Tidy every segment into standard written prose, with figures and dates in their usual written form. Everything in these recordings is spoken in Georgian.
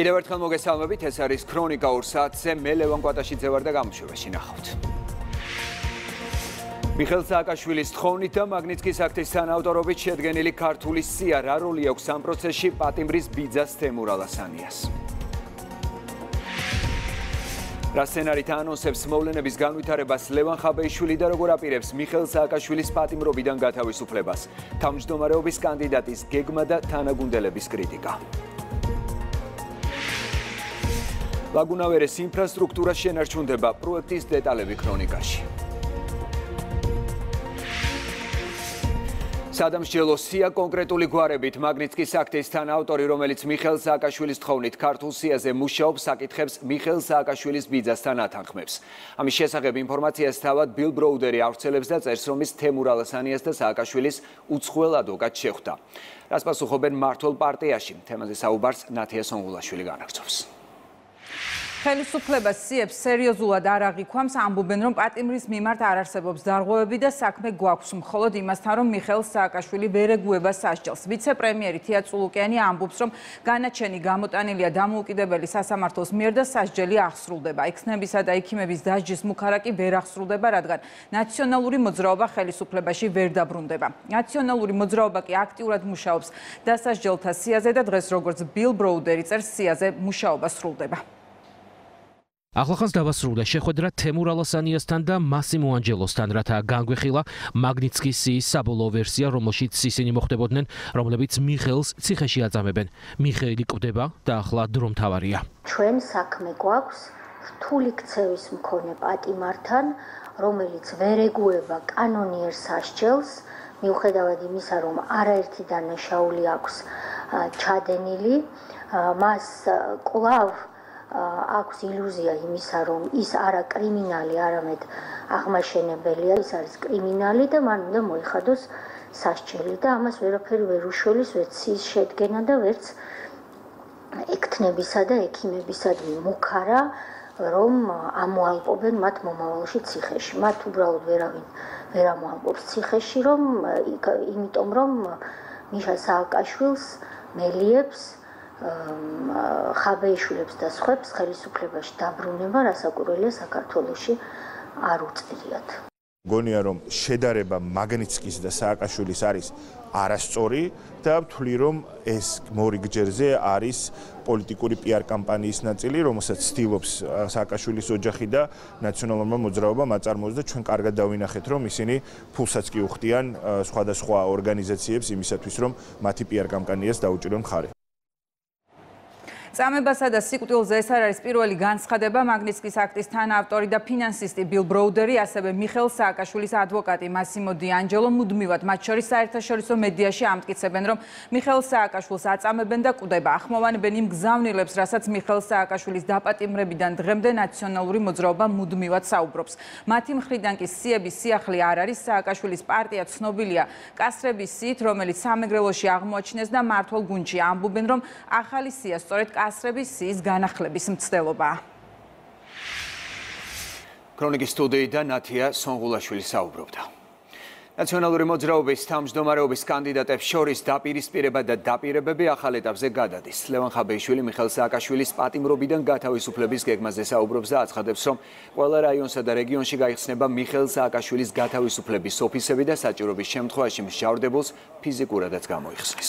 კიდევ ერთხელ მოგესალმებით, ეს არის ქრონიკა 2 საათზე, მე ლევან კვატაშიძე ვარ და გამოშვებაში ნახავთ. მიხეილ სააკაშვილის თხოვნით და მაგნიცკის აქტის თანაავტორობით შედგენილი ქართული სია რა როლი აქვს ამ პროცესში პატიმრის ბიძას თემურ ალასანიას. რა სცენარით აანონსებს მოვლენების განვითარებას ლევან ხაბეიშვილი და როგორ აპირებს მიხეილ სააკაშვილის პატიმრობიდან გათავისუფლებას, თავმჯდომარეობის კანდიდატის გეგმა და თანაგუნდელების კრიტიკა. ლაგუნავერეს ინფრასტრუქტურა შენარჩუნდება, პროექტის დეტალები ქრონიკაში. სადამსჯელო სია კონკრეტული გვარებით მაგნიცკის აქტის თანაავტორი, რომელიც მიხეილ სააკაშვილის თხოვნით ქართულ სიაზე მუშაობს, საკითხებს მიხეილ სააკაშვილის ბიძასთან ათანხმებს. ამის შესახებ ინფორმაციას თავად ბილ ბროუდერი ავრცელებს და წერს, რომ ის თემურ ალასანიას და სააკაშვილის უცხოელ ადვოკატს შეხვდა. რას პასუხობენ მმართველ პარტიაში? თემაზე საუბარს ნათია სონგულაშვილი განაგრძობს. ხელისუფლებას სიებს სერიოზულად არ აღიქვამს, ამბობენ, რომ პატიმრის მიმართ არ არსებობს დარღვევები და საქმე გვაქვს მხოლოდ იმასთან, რომ მიხეილ სააკაშვილი ვერ ეგუება სასჯელს. ვიცე-პრემიერი თია წულუკიანი ამბობს, რომ განაჩენი გამოტანილია დამოუკიდებელი სასამართლოს მიერ და სასჯელი აღსრულდება. ექსნებისა და ექიმების დასჯის მუქარა კი ვერ აღსრულდება, რადგან ნაციონალური მოძრაობა ხელისუფლებაში ვერ დაბრუნდება. ნაციონალური მოძრაობა კი აქტიურად მუშაობს დასასჯელთა სიაზე და დღეს, როგორც ბილ ბროუდერი წერს, სიაზე მუშაობა სრულდება. ახლახანს დავასრულდა შეხვედრა თემურ ალასანიასთან და მასიმო ანჯელოსთან, რათა განგვეხილა მაგნიცკის სიის საბოლოო ვერსია, რომელშიც ისინი მოხვდებოდნენ, რომლებიც მიხეილს ციხეში აწამებენ. მიხეილი კვდება და ახლა დრომთავარია. ჩვენ საქმე გვაქვს რთული ქცევის მქონე პატიმართან, რომელიც ვერ ეგუება კანონიერ სასჯელს, მიუხედავად იმისა, რომ არაერთი დანაშაული აქვს ჩადენილი, მას კვლავ აქვს ილუზია იმისა, რომ ის არა კრიმინალი, არამედ აღმაშენებელია, ის არის კრიმინალი და მან უნდა მოიხადოს სასჯელი და ამას ვერაფერი ვერ უშველის, ვერც ის შედგენა და ვერც ექთნებისა და ექიმებისადმი მუქარა, რომ ამოალპობენ მათ მომავალში ციხეში. მათ უბრალოდ ვერ ამოალპობს ციხეში, იმიტომ რომ მიშა სააკაშვილს მელიებს ხაბეიშვილებს და სხვებს ხელისუფლებაში დაბრუნება, რასაკვირველია საქართველოში არ უწერიათ. მგონია, რომ შედარება მაგნიცკის და სააკაშვილის არის არასწორი და ვთვლი, რომ ეს მორიგჯერზე არის პოლიტიკური პიარ კამპანიის ნაწილი, რომელსაც ცდილობს სააკაშვილის ოჯახი და ნაციონალურმა მოძრაობამ აწარმოოს და ჩვენ კარგად დავინახეთ, რომ ისინი ფულსაც კი უხდიან სხვადასხვა ორგანიზაციებს იმისათვის, რომ მათი პიარ კამპანიას დაუჭირონ მხარე. წამებასა და სიკვდილზე ეს არ არის პირველი განცხადება. მაგნიცკის აქტის თანაავტორი და ფინანსისტი ბილ ბროუდერი, ასევე მიხეილ სააკაშვილის ადვოკატი მასიმო დიანჯელო მუდმივად მათ შორის საერთაშორისო მედიაში ამტკიცებენ, რომ მიხეილ სააკაშვილს აწამებენ და კვდება. ახმოვანებენ იმ გზავნილებს, რასაც მიხეილ სააკაშვილის დაპატიმრებიდან დღემდე ნაციონალური მოძრაობა მუდმივად საუბრობს. მათი მხრიდან კი სიების სიახლე არ არის. სააკაშვილის პარტია ცნობილია კასრების სიით, რომელიც სამეგრელოში აღმოაჩინეს და მმართველ გუნდში ამბობენ, რომ ახალი სია სწორედ კასრების სიის განახლების მცდელობაა. ქრონიკის სტუდიიდან ნათია სონგულაშვილი საუბრობდა. ნაციონალური მოძრაობის თავმჯდომარეობის კანდიდატებს შორის დაპირისპირება და დაპირებები ახალ ეტაპზე გადადის. ლევან ხაბეიშვილი მიხეილ სააკაშვილის პატიმრობიდან გათავისუფლების გეგმაზე საუბრობს და აცხადებს, რომ ყველა რაიონსა და რეგიონში გაიხსნება მიხეილ სააკაშვილის გათავისუფლების ოფისები და საჭიროების შემთხვევაში მსჯავრდებულს ფიზიკურადაც გამოიხსნის.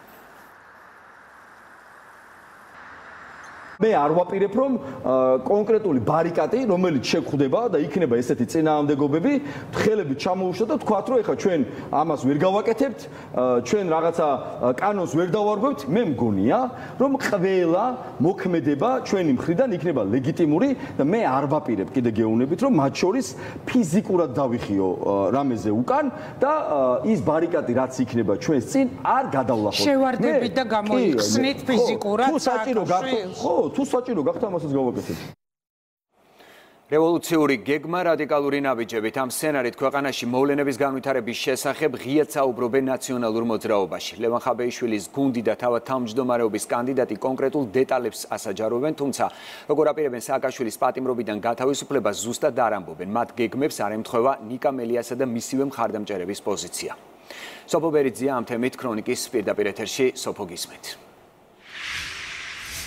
მე არ ვაპირებ, რომ კონკრეტული ბარიკადი, რომელიც შეხვდება და იქნება ესეთი წინააღმდეგობები, ხელებით ჩამოუშვა და თქვათ, რომ ეხლა ჩვენ ამას ვერ გავაკეთებთ, ჩვენ რაღაცა კანონს ვერ დავარღვევთ, მე მგონია, რომ ყველა მოქმედება ჩვენი მხრიდან იქნება ლეგიტიმური და მე არ ვაპირებ კიდე გეუბნებით, რომ მათ შორის ფიზიკურად დავიხიო რამეზე უკან და ის ბარიკადი რაც იქნება ჩვენს წინ არ გადავლახოთ. შევარდებით და გამოიხსნით ფიზიკურად სააკაშვილს. თუ საჭირო გახდა ამასაც გავაკეთებ. რევოლუციური გეგმა, რადიკალური ნაბიჯებით ამ სცენარით ქვეყანაში მოვლენების განვითარების შესახებ ღიად საუბრობენ ნაციონალურ მოძრაობაში. ლევან ხაბეიშვილის გუნდი და თავად თავმჯდომარეობის კანდიდატი კონკრეტულ დეტალებს ასაჯაროვენ, თუმცა როგორ აპირებენ სააკაშვილის პატიმრობიდან გათავისუფლებას ზუსტად არ ამბობენ. მათ გეგმებს არ ემთხვევა ნიკა მელიასა და მისივე მხარდამჭერების პოზიცია. სოფო ბერიძია ამ თემით ქრონიკის პირდაპირ ეთერში. სოფო, გისმენთ.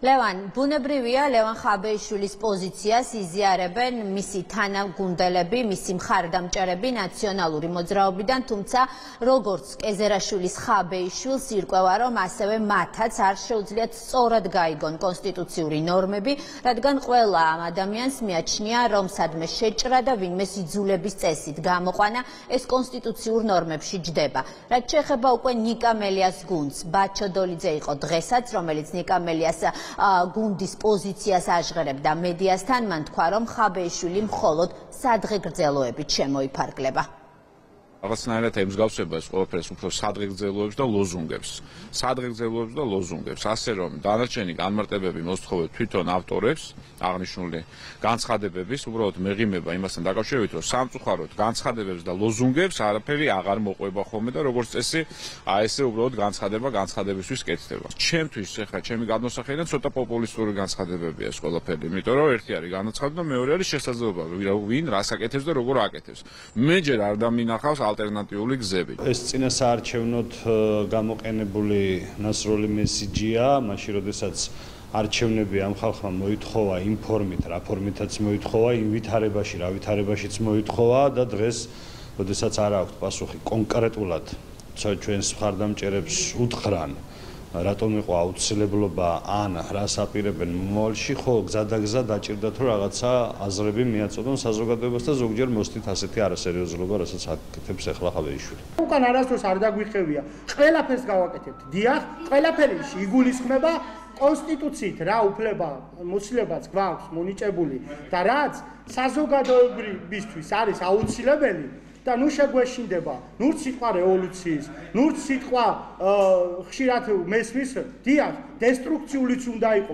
ლევან, ბუნებრივია, ლევან ხაბეიშვილის პოზიციას იზიარებენ მისი თანაგუნდელები, მისი მხარდამჭერები ნაციონალური მოძრაობიდან, თუმცა როგორც კეზერაშვილის ხაბეიშვილს ირკვევა, რომ ასევე მათაც არ შეუძლიათ სწორად გაიგონ კონსტიტუციური ნორმები, რადგან ყველა ამ ადამიანს მიაჩნია, რომ სადმე შეჭრა და ვინმე იძულების წესით გამოყვანა ეს კონსტიტუციურ ნორმებში ჯდება. რაც შეეხება უკვე ნიკა მელიას გუნდს, ბაჩო დოლიძე იყო დღესაც, რომელიც ნიკა მელიას გუნდის პოზიციას აჟღერებდა მედიასთან, მან თქვა, რომ ხაბეიშვილი მხოლოდ სადღეგრძელოებით შემოიფარგლება. რაღაცნაირად ემსგავსება ეს ყველაფერს უფრო სადღეგრძელოებს და ლოზუნგებს. სადღეგრძელოებს და ლოზუნგებს, ასე რომ დანარჩენი განმარტებები მოსთხოვეთ თვითონ ავტორებს, აღნიშნული განცხადებების, უბრალოდ მეღიმება იმასთან დაკავშირებით, რომ სამწუხაროდ განცხადებებს და ლოზუნგებს არაფერი აღარ მოყვება ხოლმე და როგორც წესი, ესე უბრალოდ განცხადებისთვის კეთდება. ჩემთვის ახლა ჩემი გადმოსახედიდან ცოტა პოპულისტური განცხადებებია ეს ყველაფერი, იმიტომ რომ ერთი არის განაცხადება და მეორე არის შესაძლებლობა, ვინ რას აკეთებს და როგორ აკეთებს. მე ჯერ არ დამინახავს ალტერნატიული გზები. ეს წინასაარჩევნოდ გამოყენებული ნასროლი მესიჯია, მაშინ როდესაც არჩევნები ამ ხალხმა მოითხოვა იმ ფორმით, რა ფორმითაც მოითხოვა, იმ ვითარებაში, რა ვითარებაშიც მოითხოვა და დღეს, როდესაც არ აქვს პასუხი კონკრეტულად ჩვენს მხარდამჭერებს უთხრან, რატომ იყო აუცილებლობა ან რას აპირებენ მომავალში, ხო გზადაგზა დაჭირდათ რომ რაღაცა აზრები მიაწოდონ საზოგადოებას და ზოგჯერ მოსდით ასეთი არასერიოზულობა, რასაც აკეთებს ახლა ხაბეიშვილი. უკან არასდროს არ დაგვიხევია, ყველაფერს გავაკეთებთ. დიახ, ყველაფერი იგულისხმება კონსტიტუციით, რა უფლება, მოცილებაც გვაქვს მონიჭებული და რაც საზოგადოებისთვის არის აუცილებელი და ნუ შეგვეშინდება, ნურც სიტყვა რევოლუციის, ნურც სიტყვა ხშირად მესმის, დიახ, დესტრუქციულიც უნდა იყოს.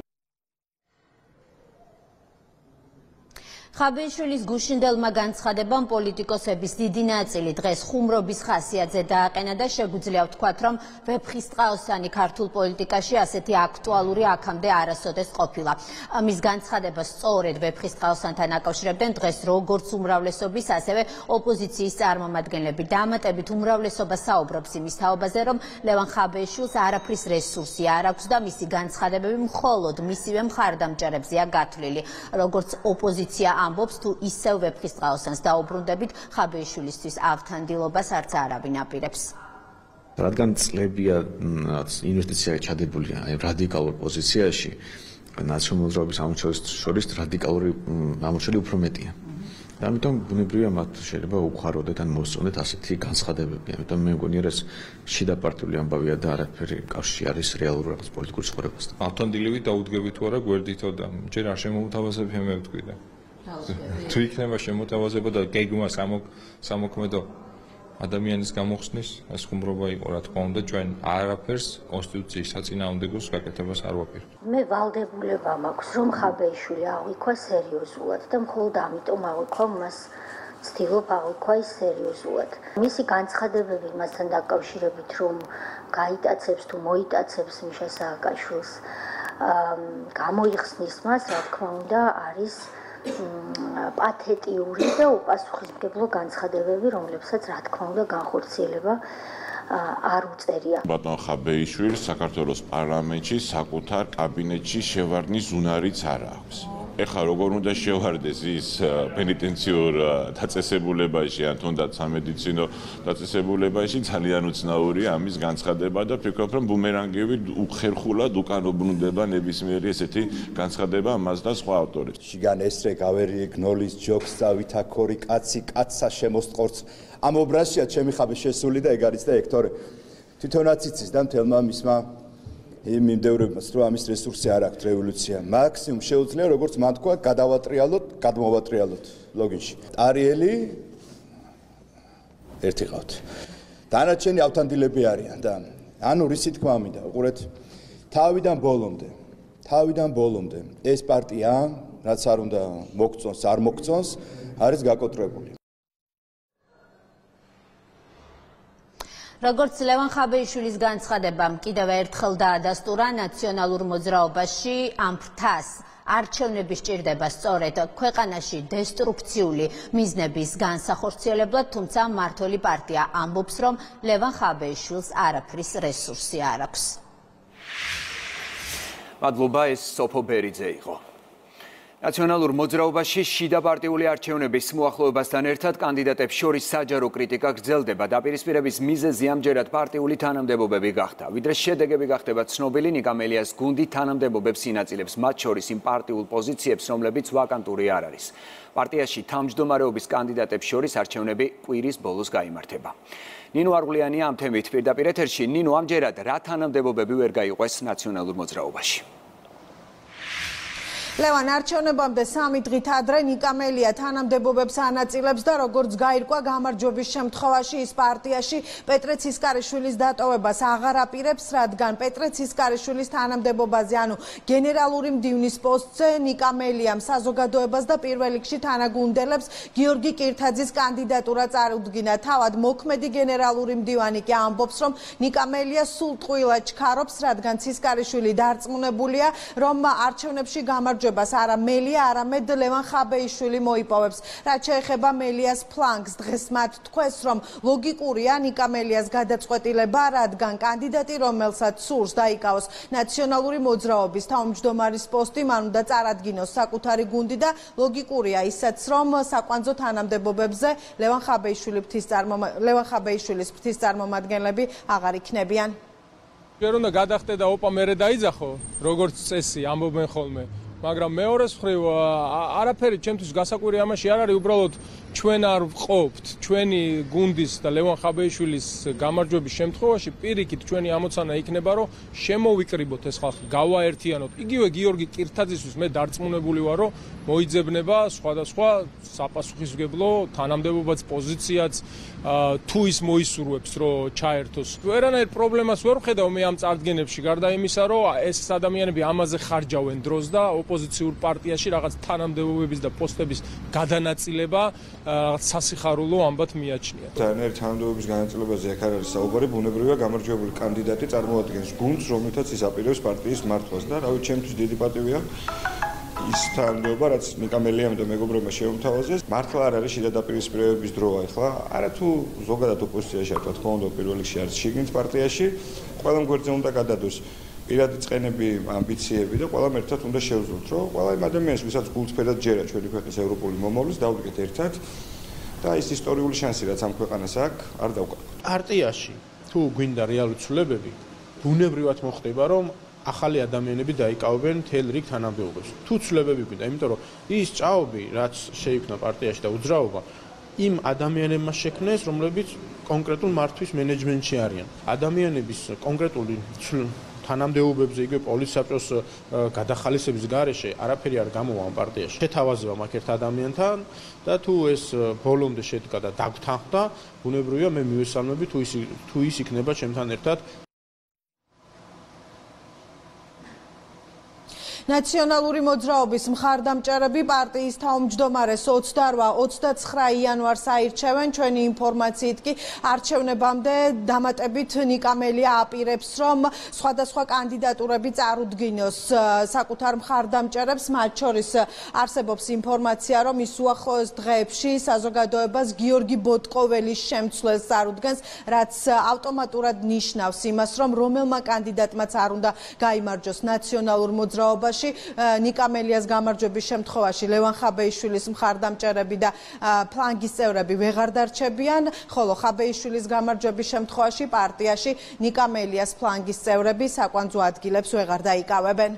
ხაბეიშვილის გუშინდელმა განცხადებამ პოლიტიკოსების დიდი ნაწილი დღეს ხუმრობის ხასიათზე დააყენა და შეგვიძლია ვთქვათ, რომ ვეფხისტყაოსანი ქართულ პოლიტიკაში ასეთი აქტუალური აქამდე არასოდეს ყოფილა. მის განცხადებას სწორედ ვეფხისტყაოსანთან აკავშირებდნენ დღეს როგორც უმრავლესობის, ასევე ოპოზიციის წარმომადგენლები. დამატებით უმრავლესობა საუბრობს იმის თაობაზე, რომ ლევან ხაბეიშვილს არაფრის რესურსი არ აქვს და მისი განცხადებები მხოლოდ მისივე მხარდამჭერებზეა გათვლილი. როგორც ოპოზიცია ამბობს, თუ ისევ ვეფხისტყაოსანს დაუბრუნდებით, ხაბეიშვილისთვის ავთანდილობას არც არავინ აპირებს. რადგან წლებია ინვესტიცია ჩადებული რადიკალურ პოზიციაში, ნაციონალური მოძრაობის ამორჩევის შორის რადიკალური ამორჩევი უფრო მეტია. ამიტომ ბუნებრივია მათ შეიძლება უხაროდეთ ან მოსწონდეთ ასეთი განცხადებები. ამიტომ მე მგონია ეს შიდა პარტიული ამბავია და არაფერი კავშირი არის რეალურ რაღაც პოლიტიკურ ცხოვრებასთან. ავთანდილივით დაუდგებით თუ არა გვერდითო და ჯერ არ შემოუთავაზებია მე ვთქვი და თუ იქნება შემოთავაზება და გეგმა სამოქმედო ადამიანის გამოხსნის, ეს ხუმრობა იყო, რა თქმა უნდა, ჩვენ არაფერს კონსტიტუციის საწინააღმდეგოს გაკეთებას არ ვაპირებთ. მე ვალდებულება მაქვს, რომ ხაბეიშვილი აღვიქვა სერიოზულად და მხოლოდ ამიტომ აღვიქვა მას ცდილობ აღვიქვა ის სერიოზულად. მისი განცხადებები მასთან დაკავშირებით, რომ გაიტაცებს თუ მოიტაცებს მიშა სააკაშვილს, გამოიხსნის მას, რა თქმა უნდა, არის პათეტიური და უპასუხისმგებლო განცხადებები, რომლებსაც რა თქმა უნდა განხორციელება არ უწერია. ბატონ ხაბეიშვილს საქართველოს პარლამენტში საკუთარ კაბინეტში შევარდნის უნარიც არ აქვს. ეხლა როგორ უნდა შევარდეს ის პენიტენციურ დაწესებულებაში ან თუნდაც სამედიცინო დაწესებულებაში, ძალიან უცნაურია ამის განცხადება და ფიქრობ, რომ ბუმერანგივით უხერხულად უკანობრუნდება ნებისმიერი ესეთი განცხადება მას და სხვა ავტორებს. შიგან ესრე გავერიე გნოლის ჯოქს წავითა ქორი კაცი კაცსა შემოსტყორს. ამ ობრაზშია ჩემი ხაბე შესული და ეგ არის და ექტორე თვითონაც იცის და მთელმა მისმა მიმდევრებმაც რომ ამის რესურსი არ აქვს რევოლუცია. მაქსიმუმ შეუძლია როგორც მან თქვა გადავატრიალოთ, გადმოვატრიალოთ ლოგინში. ტარიელი ერთი ყავთ. დანარჩენი ავთანდილები არიან და ანუ რისი თქმა მინდა, უყურეთ თავიდან ბოლომდე ეს პარტია, რაც არ უნდა მოგწონს, არ მოგწონს, არის გაკოტრებული. როგორც ლევან ხაბეიშვილის განცხადებამ კიდევ ერთხელ დაადასტურა ნაციონალურ მოძრაობაში ამ ფრთას არჩევნები სჭირდება სწორედ ქვეყანაში დესტრუქციული მიზნების განსახორციელებლად, თუმცა მმართველი პარტია ამბობს, რომ ლევან ხაბეიშვილს არაფრის რესურსი არ აქვს. მადლობა, ეს სოფო ბერიძე იყო. ნაციონალურ მოძრაობაში შიდა პარტიული არჩევნების მოახლოებასთან ერთად კანდიდატებს შორის საჯარო კრიტიკა გრძელდება. დაპირისპირების მიზეზი ამჯერად პარტიული თანამდებობები გახდა. ვიდრე შედეგები გახდება ცნობილი, ნიკა მელიას გუნდი თანამდებობებს ინაწილებს, მათ შორის იმ პარტიულ პოზიციებს, რომლებიც ვაკანტური არ არის. პარტიაში თავმჯდომარეობის კანდიდატებს შორის არჩევნები კვირის ბოლოს გაიმართება. ნინო არღულიანია ამ თემით პირდაპირ ეთერში. ნინო, ამჯერად რა თანამდებობები ვერ გაიყვეს ნაციონალურ მოძრაობაში? ლევან, არჩევნებამდე 3 დღით ადრე ნიკა მელია თანამდებობებს ანაწილებს და როგორც გაირკვა, გამარჯვების შემთხვევაში ის პარტიაში პეტრე ცისკარიშვილის დატოვებას აღარ აპირებს, რადგან პეტრე ცისკარიშვილის თანამდებობაზე, ანუ გენერალური მდივნის პოსტზე ნიკა მელიამ საზოგადოებას და პირველ რიგში თანაგუნდელებს გიორგი კირთაძის კანდიდატურა წარუდგინა. თავად მოქმედი გენერალური მდივანი კი ამბობს, რომ ნიკა მელია სულ ტყუილად ჩქარობს, რადგან ცისკარიშვილი დარწმუნებულია, რომ არჩევნებში გამარჯვებას არა მელია, არამედ ლევან ხაბეიშვილი მოიპოვებს. რაც შეეხება მელიას ფლანგს, დღეს მათ თქვეს, რომ ლოგიკურია ნიკა მელიას გადაწყვეტილება, რადგან კანდიდატი, რომელსაც სურს დაიკავოს ნაციონალური მოძრაობის თავმჯდომარის პოსტი, მან უნდა წარადგინოს საკუთარი გუნდი და ლოგიკურია ისაც, რომ საკვანძო თანამდებობებზე ლევან ხაბეიშვილის ფრთის წარმომადგენლები აღარ იქნებიან. ჯერ უნდა გადახტე და ოპა მერე დაიძახო, როგორც წესი ამბობენ ხოლმე. მაგრამ მეორეს მხრივ არაფერი ჩემთვის გასაკვირი ამაში არ არის, უბრალოდ ჩვენ არ ვყოფთ ჩვენი გუნდის და ლევან ხაბეიშვილის გამარჯვების შემთხვევაში პირიქით ჩვენი ამოცანა იქნება, რომ შემოვიკრიბოთ ეს ხალხი, გავაერთიანოთ. იგივე გიორგი კირთაძისთვის მე დარწმუნებული ვარ, რომ მოიძებნება სხვადასხვა საპასუხისმგებლო თანამდებობაც, პოზიციაც, თუ ის მოისურვებს, რომ ჩაერთოს. ვერანაირ პრობლემას ვერ ვხედავ მე ამ წარდგენებში, გარდა იმისა, რომ ეს ადამიანები ამაზე ხარჯავენ დროს და ოპოზიციურ პარტიაში რაღაც თანამდებობების და პოსტების გადანაწილება სასიხარულო ამბად მიაჩნია. თანერ თანამდებობის განაწილებაზე აქ არ არის საუბარი, ბუნებრივია გამარჯვებული კანდიდატი წარმოადგენს გუნდს, რომელთაც ის აპირებს პარტიის მართვას და რავი, ჩემთვის დიდი პატივია ის თანამდებობა, რაც ნიკა მელიამ და მეგობრებმა შეუმთავაზეს. მართლა არ არის შიდა დაპირისპირებების დროა ახლა, არა თუ ზოგადად ოპოზიციაში რა თქმა უნდა პირველ რიგში არის შიგნით პარტიაში, ყველა გვერდზე უნდა გადადოს პირადი წყენები, ამბიციები და ყველამ ერთად უნდა შევძლოთ, რომ ყველა იმ ადამიანს, ვისაც გულწრფელად ჯერა ჩვენი ქვეყნის ევროპული მომავლის, დავდგეთ ერთად და ის ისტორიული შანსი, რაც ამ ქვეყანას აქვს, არ დავკარგოთ. პარტიაში თუ გვინდა რეალური ცვლილებები, ბუნებრივად მოხდება, რომ ახალი ადამიანები დაიკავებენ მთელ რიგ თანამდებობებს. თუ ცვლილებები გვინდა, იმიტომ რომ ის ჭაობი, რაც შეიქმნა პარტიაში და უძრაობა, იმ ადამიანებმა შექმნეს, რომლებიც კონკრეტულ მართვის მენეჯმენტში არიან. ადამიანების კონკრეტული თანამდებობებზე, იგივე პოლიცსაბჭოს გადახალისების გარეშე არაფერი არ გამოვა ამ პარტიაში. შეთავაზება მაგ ერთ ადამიანთან და თუ ეს ბოლომდე შედგა და დაგვთანხმდა, ბუნებრივია მე მივესალმები თუ ის იქნება ჩემთან ერთად. ნაციონალური მოძრაობის მხარდამჭერები პარტიის თავმჯდომარეს 28-29 იანვარს აირჩევენ. ჩვენი ინფორმაციით კი არჩევნებამდე დამატებით ნიკა მელია აპირებს, რომ სხვადასხვა კანდიდატურები წარუდგინოს საკუთარ მხარდამჭერებს. მათ შორის არსებობს ინფორმაცია, რომ ის უახლოეს დღეებში საზოგადოებას გიორგი ბოტკოველის შემცვლელს წარუდგენს, რაც ავტომატურად ნიშნავს იმას, რომ რომელმა კანდიდატმაც არ უნდა გაიმარჯვოს ნაციონალურ მოძრაობაში. ნიკა მელიას გამარჯვების შემთხვევაში ლევან ხაბეიშვილის მხარდამჭერები და ფლანგის წევრები ვეღარ დარჩებიან, ხოლო ხაბეიშვილის გამარჯვების შემთხვევაში პარტიაში ნიკა მელიას ფლანგის წევრები საკვანძო ადგილებს ვეღარ დაიკავებენ.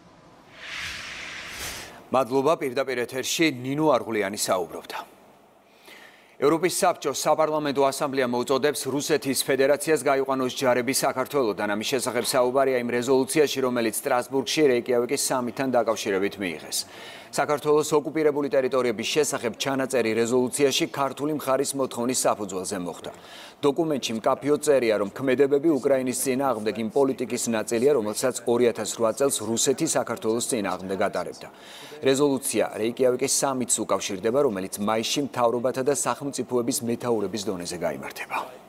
მადლობა, პირდაპირ ეთერში ნინო არღულიანი საუბრობდა. ევროპის საბჭოს საპარლამენტო ასამბლეა მოუწოდებს რუსეთის ფედერაციას გაიყვანოს ჯარები საქართველოდან. ამის შესახებ საუბარია იმ რეზოლუციაში, რომელიც სტრასბურგში რეიკიავიკის სამიტთან დაკავშირებით მიიღეს. საქართველოს ოკუპირებული ტერიტორიების შესახებ ჩანაწერი რეზოლუციაში ქართული მხარის მოთხოვნის საფუძველზე მოხდა. დოკუმენტში მკაფიოდ წერია, რომ ქმედებები უკრაინის წინააღმდეგ იმ პოლიტიკის ნაწილია, რომელსაც 2008 წელს რუსეთი საქართველოს წინააღმდეგ ატარებდა. რეზოლუცია რეიკიავიკის სამიტს უკავშირდება, რომელიც მაისში მთავრობათა და სახელმწიფოების მეთაურების დონეზე გაიმართება.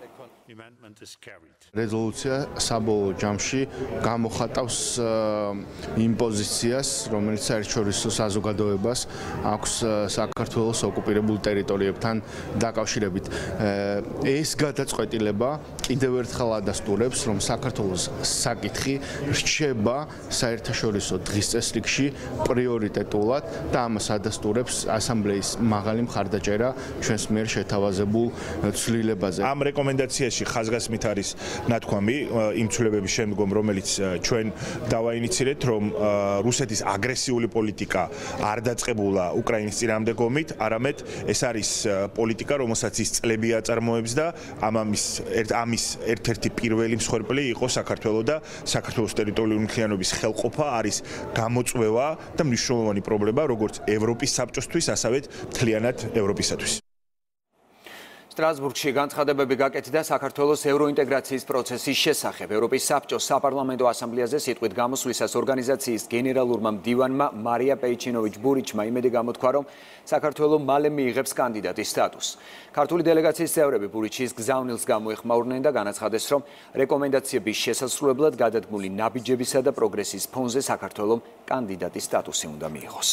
რეზოლუცია საბოლოო ჯამში გამოხატავს იმ პოზიციას, რომელიც საერთაშორისო საზოგადოებას აქვს საქართველოს ოკუპირებულ ტერიტორიებთან დაკავშირებით. ეს გადაწყვეტილება კიდევ ერთხელ ადასტურებს, რომ საქართველოს საკითხი რჩება საერთაშორისო დღის წესრიგში პრიორიტეტულად და ამას ადასტურებს ასამბლეის მაღალი მხარდაჭერა ჩვენს მიერ შეთავაზებულ ცვლილებაზე. ამ რეკომენდაციაში ხაზგასმით არის ნათქვამი იმ ცვლილებების შემდგომ, რომელიც ჩვენ დავაინიცირეთ, რომ რუსეთის აგრესიული პოლიტიკა არ დაწყებულა უკრაინის წინააღმდეგობით, არამედ ეს არის პოლიტიკა, რომელსაც ის წლები აწარმოებს და ამის ერთ-ერთი პირველი მსხვერპლი იყო საქართველო და საქართველოს ტერიტორიული მთლიანობის ხელყოფა არის გამოწვევა და მნიშვნელოვანი პრობლემა როგორც ევროპის საბჭოსთვის, ასევე მთლიანად ევროპისათვის. სტრასბურგში განცხადებები გაკეთდა საქართველოს ევროინტეგრაციის პროცესის შესახებ. ევროპის საბჭოს საპარლამენტო ასამბლეაზე სიტყვით გამოსვლისას ორგანიზაციის გენერალურმა მდივანმა მარია პეიჩინოვიჩ-ბურიჩმა იმედი გამოთქვა, რომ საქართველო მალე მიიღებს კანდიდატის სტატუსს. ქართული დელეგაციის წევრები ბურიჩის გზავნილს გამოეხმაურნენ და განაცხადეს, რომ რეკომენდაციების შესასრულებლად გადადგმული ნაბიჯებისა და პროგრესის ფონზე საქართველომ კანდიდატის სტატუსი უნდა მიიღოს.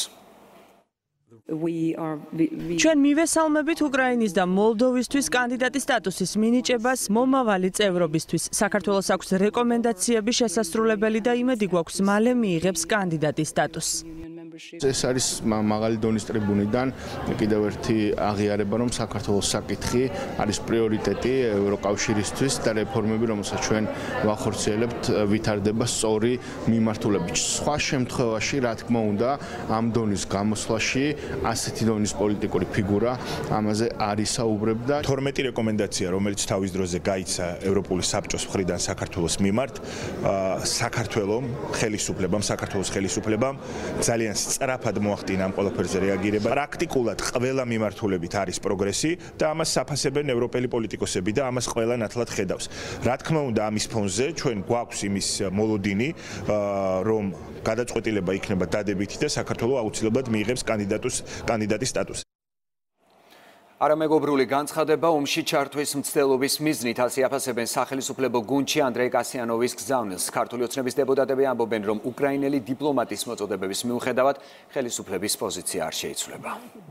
ჩვენ მივესალმებით უკრაინის და მოლდოვისთვის კანდიდატის სტატუსის მინიჭებას მომავალი წევრობისთვის. საქართველოს აქვს რეკომენდაციების შესასრულებელი და იმედი გვაქვს მალე მიიღებს კანდიდატის სტატუსს. ეს არის მაღალი დონის ტრიბუნიდან კიდევ ერთი აღიარება, რომ საქართველოს საკითხი არის პრიორიტეტი ევროკავშირისთვის და რეფორმები, რომელსაც ჩვენ ვახორციელებთ, ვითარდება სწორი მიმართულებით. სხვა შემთხვევაში, რა თქმა უნდა, ამ დონის გამოსვლაში ასეთი დონის პოლიტიკური ფიგურა ამაზე არ ისაუბრებდა. 12 რეკომენდაცია, რომელიც თავის დროზე გაიცა ევროპული საბჭოს მხრიდან საქართველოს მიმართ, საქართველოს ხელისუფლებამ ძალიან სწრაფად მოახდინა ამ ყველაფერზე რეაგირება. პრაქტიკულად ყველა მიმართულებით არის პროგრესი და ამას საფასებენ ევროპელი პოლიტიკოსები და ამას ყველა ნათლად ხედავს. რა თქმა უნდა, ამის ფონზე ჩვენ გვაქვს იმის მოლოდინი, რომ გადაწყვეტილება იქნება დადებითი და საქართველოს აუცილებლად მიიღებს კანდიდატის სტატუსს. არამეგობრული განცხადება ომში ჩართვის მცდელობის მიზნით ასე აფასებენ სახელისუფლებო გუნდში ანდრეი კასიანოვის გზავნილს. ქართული ოცნების დეპუტატები ამბობენ, რომ უკრაინელი დიპლომატის მოწოდებების მიუხედავად ხელისუფლების პოზიცია არ შეიცვლება.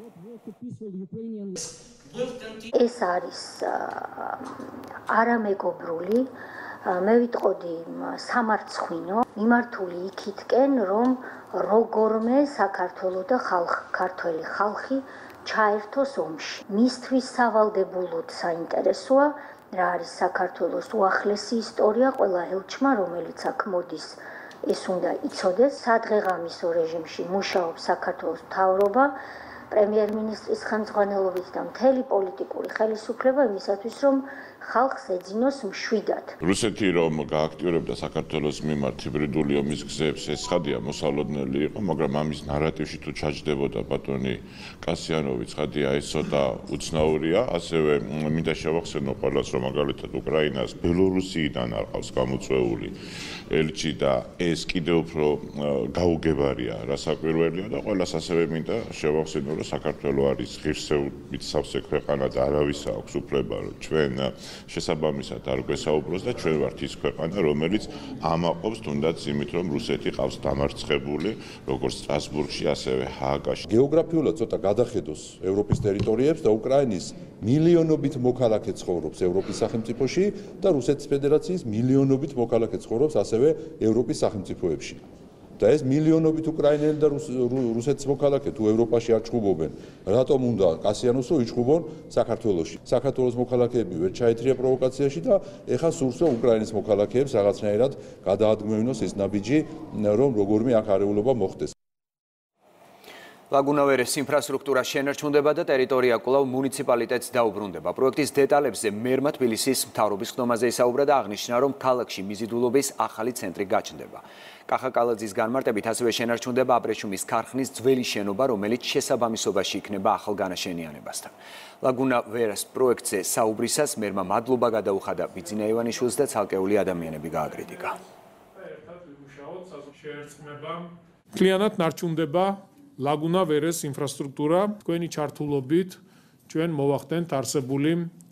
ეს არის არამეგობრული, მე ვიტყოდი სამარცხვინო, მიმართული იქითკენ, რომ როგორმე საქართველო და ქართველი ხალხი ჩაერთოს ომში. მისთვის სავალდებულოდ საინტერესოა, რა არის საქართველოს უახლესი ისტორია ყველა ელჩმა, რომელიც აქ მოდის, ეს უნდა იცოდეს. სადღეღამისო რეჟიმში მუშაობს საქართველოს მთავრობა, პრემიერ-მინისტრის ხელმძღვანელობით და მთელი პოლიტიკური ხელისუფლება იმისათვის, რომ ხალხს ეძინოს მშვიდად. რუსეთი რომ გააქტიურებდა საქართველოს მიმართ ჰიბრიდული ომის გზებს, ეს ცხადია მოსალოდნელი იყო, მაგრამ ამის ნარატივში თუ ჩაჯდებოდა ბატონი კასიანოვი, ცხადია ეს ცოტა უცნაურია. ასევე მინდა შევახსენო ყველას, რომ მაგალითად უკრაინას ბელორუსიიდან არ ყავს გამოწვეული ელჩი და ეს კიდევ უფრო გაუგებარია, რასაკვირველია და ყველას ასევე მინდა შევახსენო, რომ საქართველო არის ღირსეულით სავსე ქვეყანა და არავის აქვს უფლება, რომ ჩვენ შესაბამისად არ გვესაუბროს და ჩვენ ვართ ის ქვეყანა, რომელიც ამაყობს თუნდაც იმით, რომ რუსეთი ყავს დამარცხებული, როგორც სტრასბურგში, ასევე ჰააგაში. გეოგრაფიულად ცოტა გადახედოს ევროპის ტერიტორიებს და უკრაინის მილიონობით მოქალაქე ცხოვრობს ევროპის სახელმწიფოში და რუსეთის ფედერაციის მილიონობით მოქალაქე ცხოვრობს ასევე ევროპის სახელმწიფოებში. და ეს მილიონობით უკრაინელი და რუსეთის მოქალაქე თუ ევროპაში არ ჩხუბობენ, რატომ უნდა კასიანოს რომ იჩხუბონ საქართველოში? საქართველოს მოქალაქეები ვერ ჩაეთრია პროვოკაციაში და ეხა სურს რომ უკრაინის მოქალაქეებს რაღაცნაირად გადაადგმევინოს ეს ნაბიჯი, რომ როგორმე აქ არეულობა მოხდეს. ლაგუნავერეს ინფრასტრუქტურა შენარჩუნდება და ტერიტორია კვლავ მუნიციპალიტეტს დაუბრუნდება. პროექტის დეტალებზე მერმა თბილისის მთავრობის ხდომაზე ისაუბრა და აღნიშნა, რომ ქალაქში მიზიდულობის ახალი ცენტრი გაჩნდება. კახაკალაძის განმარტებით ასევე შენარჩუნდება აბრეშუმის ქარხნის ძველი შენობა, რომელიც შესაბამისობაში იქნება ახალ განაშენიანებასთან. ლაგუნავერეს პროექტზე საუბრისას მერმა მადლობა გადაუხადა ბიძინა ივანიშვილს და ცალკეული ადამიანები გააკრიტიკა. მთლიანად ნარჩუნდება ლაგუნავერეს ინფრასტრუქტურა. თქვენი ჩართულობით ჩვენ მოვახდენთ არსებული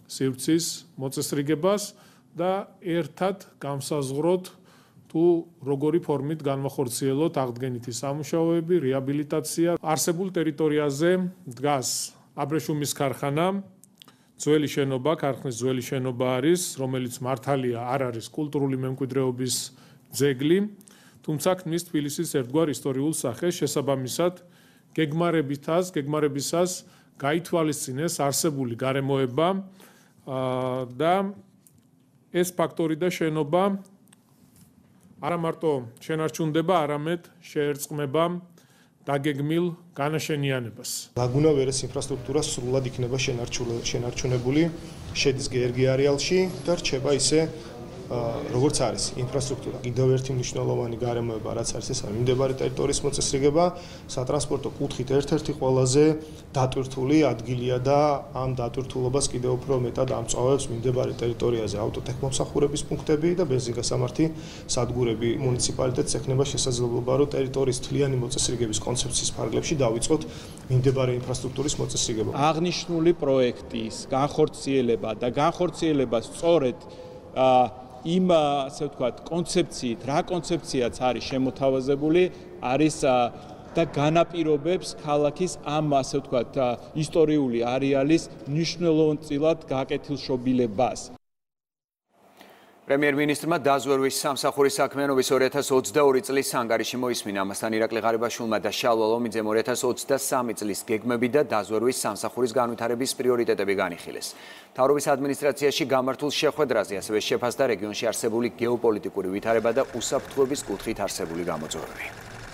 სივრცის მოწესრიგებას და ერთად გამსაზღვროთ თუ როგორი ფორმით განვახორციელოთ აღდგენითი სამუშაოები, რეაბილიტაცია. არსებულ ტერიტორიაზე დგას აბრეშუმის ქარხანა, ძველი შენობა, ქარხნის ძველი შენობა არის, რომელიც მართალია არ არის კულტურული მემკვიდრეობის ძეგლი, თუმცა ქმნის თბილისის ერთგვარ ისტორიულ სახეს, შესაბამისად გეგმარებისას გაითვალისწინეს არსებული გარემოება და ეს ფაქტორი და შენობა არა მარტო შენარჩუნდება, არამედ შეერწყმება დაგეგმილ განაშენიანებას. ლაგუნა ვერეს ინფრასტრუქტურა სრულად იქნება შენარჩუნებული, შედის გერგი არეალში და რჩება ისე როგორც არის ინფრასტრუქტურა. კიდევ ერთი მნიშვნელოვანი გარემოება რაც არის ეს არის მიმდებარე ტერიტორიის მოწესრიგება, სატრანსპორტო კუთხით ერთ-ერთი ყველაზე დატვირთული ადგილია და ამ დატვირთულობას კიდევ უფრო მეტად ამწვავებს მიმდებარე ტერიტორიაზე ავტოტექმომსახურების პუნქტები და ბენზინგასამართი სადგურები. მუნიციპალიტეტს ექნება შესაძლებლობა, რომ ტერიტორიის მთლიანი მოწესრიგების კონცეფციის ფარგლებში დავიწყოთ მიმდებარე ინფრასტრუქტურის მოწესრიგება. აღნიშნული პროექტის განხორციელება და განხორციელება სწორედ იმ ასე ვთქვათ კონცეფციით, რა კონცეფციაც არის შემოთავაზებული, არის და განაპირობებს ქალაქის ამ ასე ვთქვათ ისტორიული არეალის მნიშვნელოვანწილად გაკეთილშობილებას. პრემიერ-მინისტრმა დაზვერვის სამსახურის საქმიანობის 2022 წლის ანგარიში მოისმინა. ამასთან ირაკლი ღარიბაშვილმა და შალვა ლომიძემ 2023 წლის გეგმები და დაზვერვის სამსახურის განვითარების პრიორიტეტები განიხილეს. მთავრობის ადმინისტრაციაში გამართულ შეხვედრაზე ასევე შეფასდა რეგიონში არსებული გეოპოლიტიკური ვითარება და უსაფრთხოების კუთხით არსებული გამოწვევები.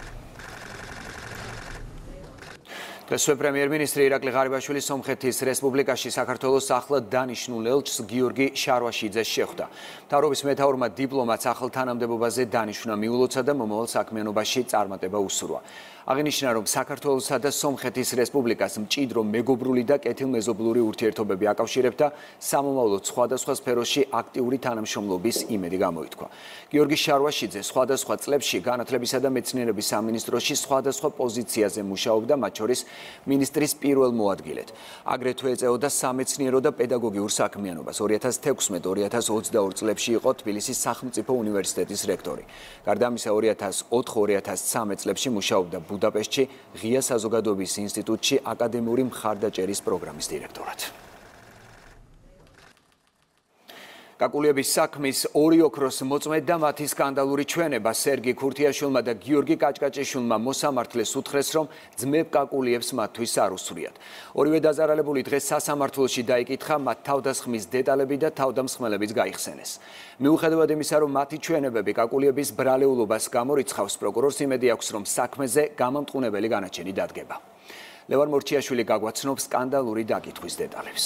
დღესვე პრემიერ-მინისტრი ირაკლი ღარიბაშვილი სომხეთის რესპუბლიკაში საქართველოს ახლად დანიშნულ ელჩს გიორგი შარვაშიძეს შეხვდა. მთავრობის მეთაურმა დიპლომატს ახალ თანამდებობაზე დანიშვნა მიულოცა და მომავალ საქმიანობაში წარმატება უსურვა. აღინიშნა, რომ საქართველოსა და სომხეთის რესპუბლიკას მჭიდრო მეგობრული და კეთილმეზობლური ურთიერთობები აკავშირებდა სამომავლოდ სხვადასხვა სფეროში აქტიური თანამშრომლობის იმედი გამოითქვა. გიორგი შარვაშიძე სხვადასხვა წლებში განათლებისა და მეცნიერების სამინისტროში სხვადასხვა პოზიციაზე მუშაობდა, მათ შორის მინისტრის პირველ მოადგილედ. აგრეთვე ეწეოდა სამეცნიერო და პედაგოგიურ საქმიანობას. 2016-2022 წლებში იყო თბილისის სახელმწიფო უნივერსიტეტის რექტორი. გარდა ამისა 2004-2013 წლებში მუშაობდა ბუდაპეშტში ღია საზოგადოების ინსტიტუტში აკადემიური მხარდაჭერის პროგრამის დირექტორად. კაკულიების საქმის ორი ოქროს მოწმედ და მათი სკანდალური ჩვენება სერგი ქურთიაშვილმა და გიორგი კაჭკაჭიშვილმა მოსამართლეს უთხრეს, რომ ძმებ კაკულიებს მათთვის არ უსურიათ. ორივე დაზარალებული დღეს სასამართლოში დაიკითხა, მათ თავდასხმის დეტალები და თავდამსხმელებიც გაიხსენეს. მიუხედავად იმისა, რომ მათი ჩვენებები კაკულიების ბრალეულობას გამორიცხავს, პროკურორს იმედი აქვს, რომ საქმეზე გამამტყუნებელი განაჩენი დადგება. ლევან მორჩიაშვილი გაგვაცნობს სკანდალური დაკითხვის დეტალებს.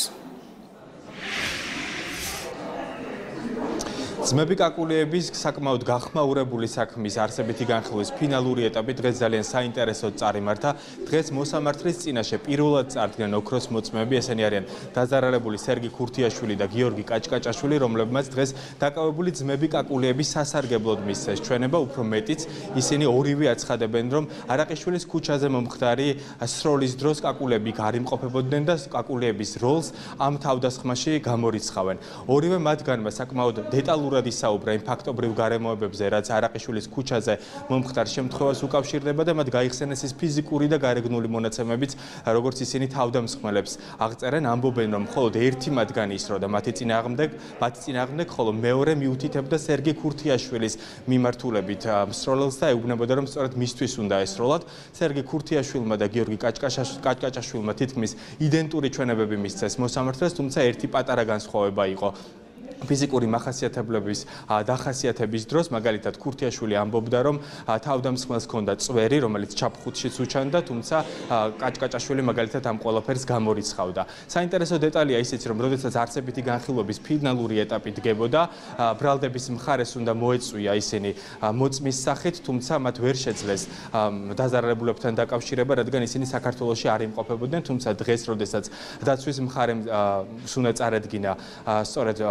ძმები კაკულიების საკმაოდ გახმაურებული საქმის არსებითი განხილვის ფინალური ეტაპი დღეს ძალიან საინტერესოდ წარიმართა. დღეს მოსამართლის წინაშე პირველად წარდგნენ ოქროს მოწმეები, ესენი არიან დაზარალებული სერგი ქურთიაშვილი და გიორგი კაჭკაჭაშვილი, რომლებმაც დღეს დაკავებული ძმები კაკულიების სასარგებლოდ მისცეს ჩვენება, უფრო მეტიც ისინი ორივე აცხადებენ, რომ არაყიშვილის ქუჩაზე მომხდარი სროლის დროს კაკულიები არ იმყოფებოდნენ და კაკულიების როლს ამ თავდასხმაში გამორიცხავენ. ორივე მათგანმა საკმაოდ დეტალურად ისაუბრა იმ ფაქტობრივ გარემოებებზე, რაც არაყიშვილის ქუჩაზე მომხდარ შემთხვევას უკავშირდება და მათ გაიხსენეს ის ფიზიკური და გარეგნული მონაცემებიც, როგორც ისინი თავდამსხმელებს აღწერენ, ამბობენ, რომ მხოლოდ ერთი მათგანი ისროდა მათი წინააღმდეგ, ხოლო მეორე მიუთითებდა სერგი ქურთიაშვილის მიმართულებით მსროლელს და ეუბნებოდა, რომ სწორედ მისთვის უნდა ესროლათ. სერგი ქურთიაშვილმა და გიორგი კაჭკაჭაშვილმა თითქმის იდენტური ჩვენებები მისცეს მოსამართლეს, თუმცა ერთი პატარა განსხვავება იყო. ფიზიკური მახასიათებლების დახასიათების დროს, მაგალითად ქურთიაშვილი ამბობდა, რომ თავდამსხმელს ჰქონდა წვერი, რომელიც ჩაფხუთშიც უჩანდა, თუმცა კაჭკაჭაშვილი მაგალითად ამ ყველაფერს გამორიცხავდა. საინტერესო დეტალია ისიც, რომ როდესაც არსებითი განხილვების ფინალური ეტაპი დგებოდა, ბრალდების მხარეს უნდა მოეწვია ისინი მოწმის სახით, თუმცა მათ ვერ შეძლეს დაზარალებულებთან დაკავშირება, რადგან ისინი საქართველოში არ იმყოფებოდნენ, თუმცა დღეს, როდესაც დაცვის მხარემ უნდა წარედგინა სწორედ მოწმის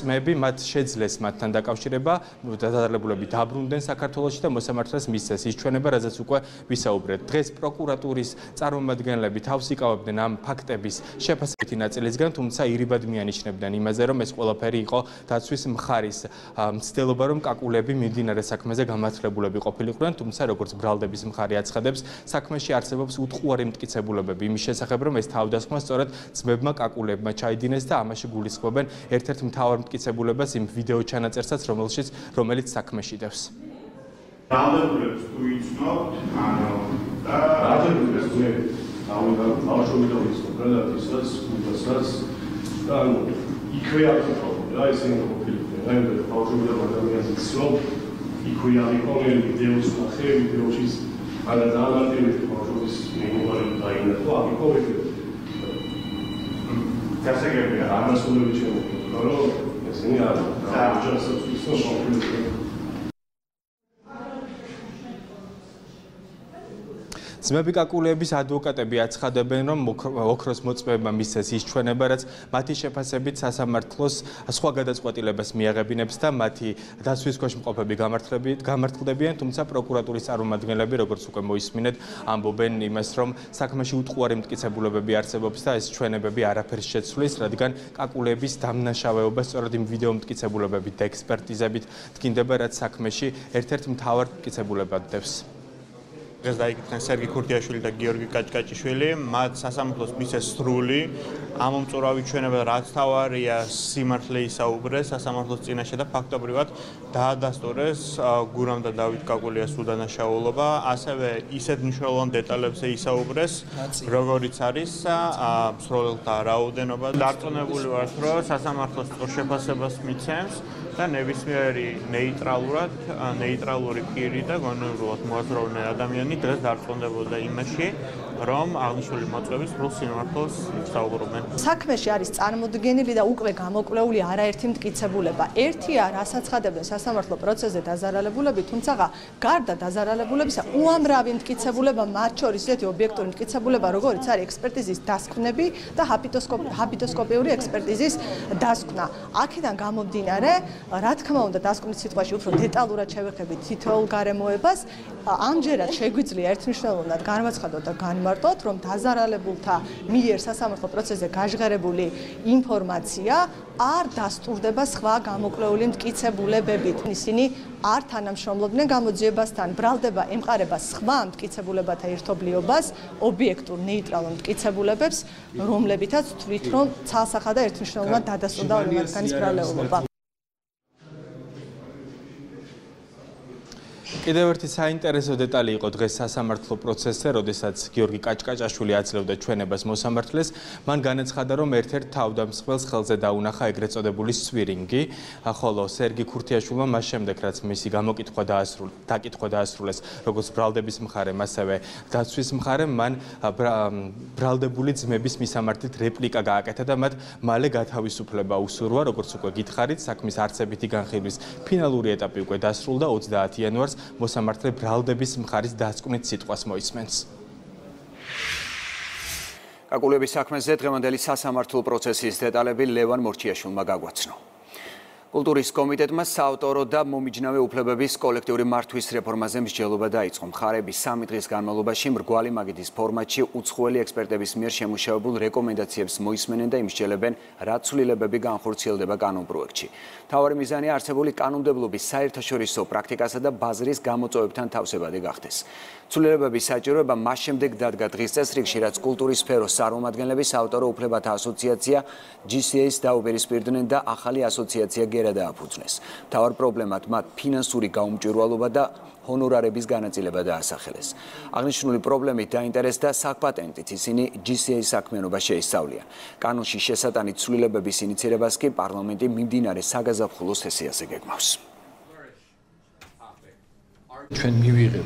ძმები, მათ შეძლეს მათთან დაკავშირება, დადარლებულები დაბრუნდნენ საქართველოში და მოსამართლეს მისცეს ის ჩვენება, რაზეც უკვე ვისაუბრეთ. დღეს პროკურატურის წარმომადგენლები თავს იკავებდნენ ამ ფაქტების შეფასებითი ნაწილისგან, თუმცა ირიბად მიანიშნებდნენ იმაზე, რომ ეს ყველაფერი იყო დაცვის მხარის მცდელობა, რომ კაკულები მიმდინარე საქმეზე გამართლებულები ყოფილიყვნენ, თუმცა როგორც ბრალდების მხარი აცხადებს, საქმეში არსებობს უტყუარი მტკიცებულებები იმის შესახებ, რომ ეს თავდასხმა სწორედ ძმებმა კაკულებმა ჩაიდინეს და ამაში გულისხმობენ ერთ-ერთ მთავარ მტკიცებულებას იმ ვიდეო ჩანაწერსაც, რომელიც საქმეში დევს. ბრალდებულებს თუ იცნობთ, და ბრალდებულებს ბავშვობიდან იცნობ, რადათისაც, გულდასაც და იქვე აკეთებდნენ რა ისინი ყოფილიყვნენ. რა იმედ ბავშვობიდან ადამიანს იცნობ, იქვე აღიყვნენ ვიდეოს ნახე, ვიდეოში გადაამარტივეთ ბავშვობის მეგობარი დაინახო, აღიყვნენ. გასაგებია, ამასულები შემოგვიყვნა, რომ ესენი არ ჯანსაღ ისო ყოფილიყვნენ. ძმები კაკულების ადვოკატები აცხადებენ, რომ ოქროს მოწმეებმა მისცეს ის ჩვენება, რაც მათი შეფასებით სასამართლოს სხვა გადაწყვეტილებას მიაღებინებს და მათი დაცვის ქვეშ მყოფები გამართლდებიან, თუმცა პროკურატურის წარმომადგენლები, როგორც უკვე მოისმინეთ, ამბობენ იმას, რომ საქმეში უტყუარი მტკიცებულებები არსებობს და ეს ჩვენებები არაფერს შეცვლის, რადგან კაკულების დამნაშავეობა სწორედ იმ ვიდეო მტკიცებულებებით და ექსპერტიზებით დგინდება, რაც საქმეში ერთ-ერთ მთავარ მტკიცებულებად დევს. დღეს დაიკითხნენ სერგი ქურთიაშვილი და გიორგი კაჭკაჭიშვილი, მათ სასამართლოს მისცეს სრული ამომწურავი ჩვენება, რაც თავარია სიმართლე ისაუბრეს სასამართლოს წინაშე და ფაქტობრივად დაადასტურეს გურამ და დავით კაკულიას უდანაშაულობა, ასევე ისეთ მნიშვნელოვან დეტალებზე ისაუბრეს, როგორიც არის მსროლელთა რაოდენობა. დარწმუნებული ვართ, რომ სასამართლოს სწორ შეფასებას მიცემს და ნებისმიერი ნეიტრალური პირი და განუბრალოდ მოაზროვნე ადამიანი დღეს დარწმუნდებოდა იმაში, რომ აღნიშნული მოწმეების სრულ სიმართლეს საუბრობენ. საქმეში არის წარმოდგენილი და უკვე გამოკვლეული არაერთი მტკიცებულება. ერთია, რასაც ხადებენ სასამართლო პროცესზე დაზარალებულები, თუმცა გარდა დაზარალებულებისა, უამრავი მტკიცებულება, მათ შორის ისეთი ობიექტური მტკიცებულება, როგორიც არის ექსპერტიზის დასკვნები და ჰაპიტოსკოპიური ექსპერტიზის დასკვნა. აქედან გამომდინარე, რა თქმა უნდა, დასკვნის სიტყვაში უფრო დეტალურად შევეხებით თითოეულ გარემოებას, ამჯერად შეგვიძლია ერთმნიშვნელოვნად განვაცხადოთ და განმარტოთ, რომ დაზარალებულთა მიერ სასამართლო პროცესზე გაჟღერებული ინფორმაცია არ დასტურდება სხვა გამოკვლეული მტკიცებულებებით. ისინი არ თანამშრომლობდნენ გამოძიებასთან, ბრალდება ემყარება სხვა მტკიცებულებათა ერთობლიობას, ობიექტურ ნეიტრალურ მტკიცებულებებს, რომლებითაც თვლით, რომ ცალსახა და ერთმნიშვნელოვნად დადასტურდა ორი მათგანის ბრალეულობა. კიდევ ერთი საინტერესო დეტალი იყო დღეს სასამართლო პროცესზე, როდესაც გიორგი კაჭკაჭაშვილი აძლევდა ჩვენებას მოსამართლეს, მან განაცხადა, რომ ერთ-ერთ თავდამსხმელს ხელზე დაუნახა ეგრეთ წოდებული სვირინგი, ხოლო სერგი ქურთიაშვილმა მას შემდეგ, რაც მისი დაკითხვა დაასრულეს, როგორც ბრალდების მხარემ, ასევე დაცვის მხარემ, მან ბრალდებული ძმების მისამართით რეპლიკა გააკეთა და მათ მალე გათავისუფლება უსურვა, როგორც უკვე გითხარით, საქმის არცებითი განხილვის ფინალური ეტაპი უკვე დასრულდა 30 იანვარს. მოსამართლე ბრალდების მხარის დასკვნით სიტყვას მოისმენს. კაკულების საქმეზე დღევანდელი სასამართლო პროცესის დეტალები ლევან მორჩიაშვილმა გაგვაცნო. კულტურის კომიტეტმა საავტორო და მომიჯნავე უფლებების კოლექტიური მართვის რეფორმაზე მსჯელობა დაიწყო. მხარები 3 დღის განმავლობაში მრგვალი მაგიდის ფორმატში უცხოელი ექსპერტების მიერ შემუშავებულ რეკომენდაციებს მოისმენენ და იმსჯელებენ, რა ცვლილებები განხორციელდება კანონპროექტში. მთავარი მიზანია არსებული კანონმდებლობის საერთაშორისო პრაქტიკასა და ბაზრის გამოწვევებთან თავსებადი გახდეს. ცვლილებების საჭიროება მას შემდეგ დადგა დღის წესრიგში, რაც კულტურის სფეროს წარმომადგენლები საავტორო უფლებათა ასოციაცია GCA-ს დაუპირისპირდნენ და ახალი ასოციაცია გერა დააფუძნეს. მთავარ პრობლემად მათ ფინანსური გაუმჭვირვალობა და ჰონორარების განაწილება დაასახელეს. აღნიშნული პრობლემით დაინტერესდა საკპატენტით, ისინი GCA-ის საქმიანობა შეისწავლიან. კანონში შესატანით ცვლილებების ინიცირებას კი პარლამენტი მიმდინარე საგაზაფხულო სესიაზე გეგმავს. ჩვენ მივიღებთ